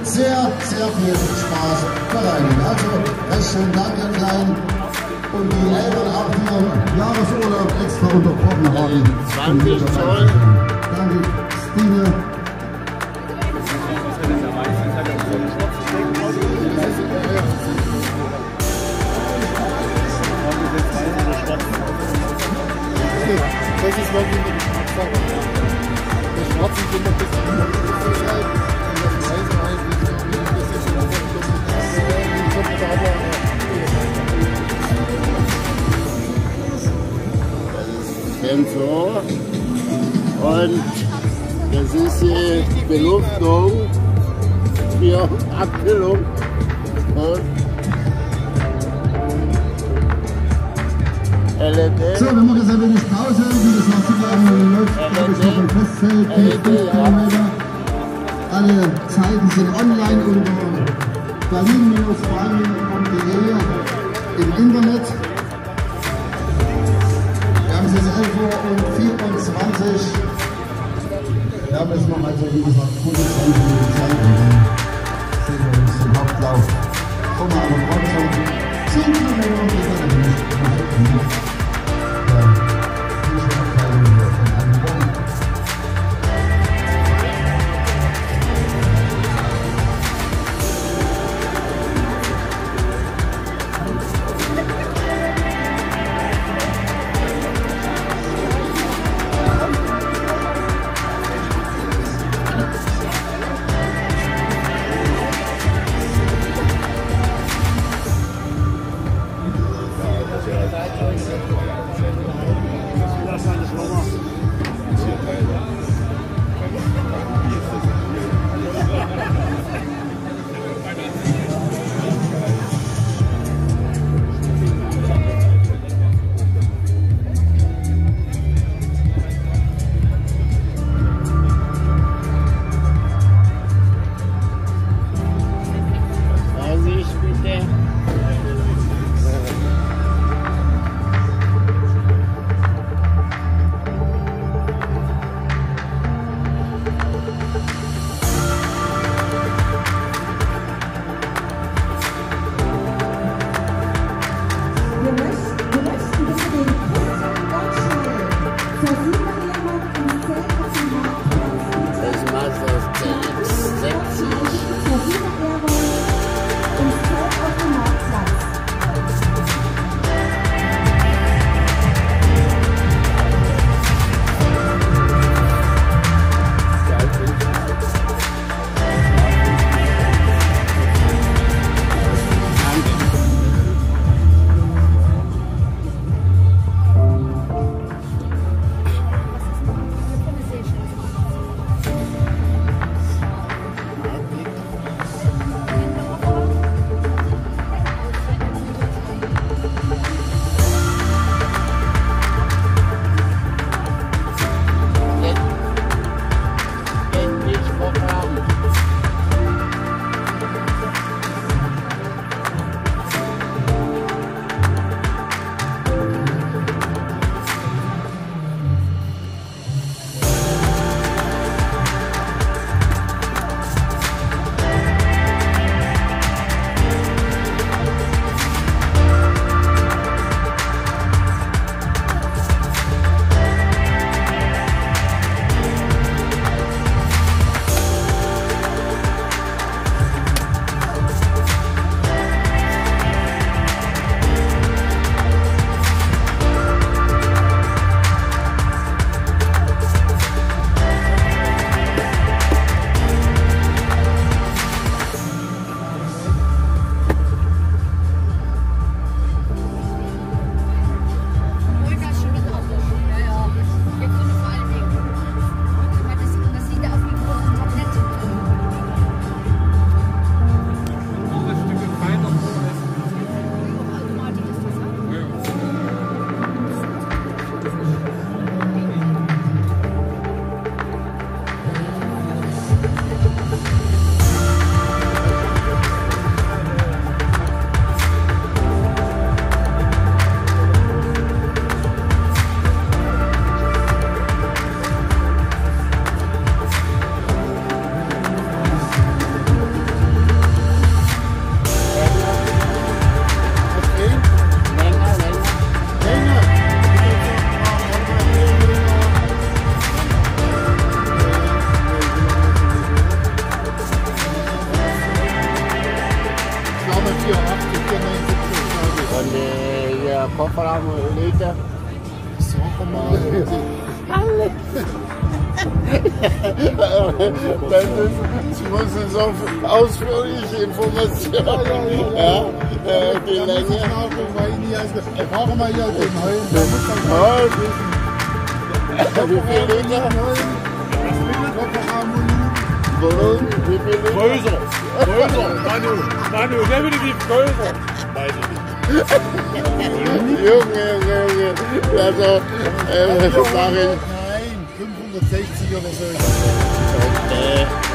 sehr, sehr viel Spaß bereiten. Also, recht schönen Dank, Herr Klein. Und die Eltern auch, die ihren Jahresurlaub extra unterbrochen haben. 20 Zoll. Danke, Stine. Das ist wirklich eine Geschmackssache. Der Schwarze sind ein bisschen Flüssigkeit und das Weiße halt ein bisschen Sensor und das ist die Beluftung für Abkühlung. LED. So, dann machen wir jetzt ein wenig Pause. Wie gesagt, super läuft, glaube ich, noch ein Festzelt. Alle Zeiten sind online unter berlin-spanien.de im Internet. Wir haben es jetzt 11:24 Uhr. Wir haben jetzt noch, also wie gesagt, 25 Minuten Zeit und dann sehen wir uns zum Hauptlauf. Kommen wir aber trotzdem 10 Kilometer und wir sind nicht. fragen wir Liter. Sag mal, Sie müssen so ausführliche Informationen. Ja, die Länge. Brauchen wir hier den Heulen. Da muss man Wie viel Liter? Volumen? Wie viel Liter? Größer, Manu, definitiv größer. Junge. Also, sag ich. Nein, 560 oder so. Okay.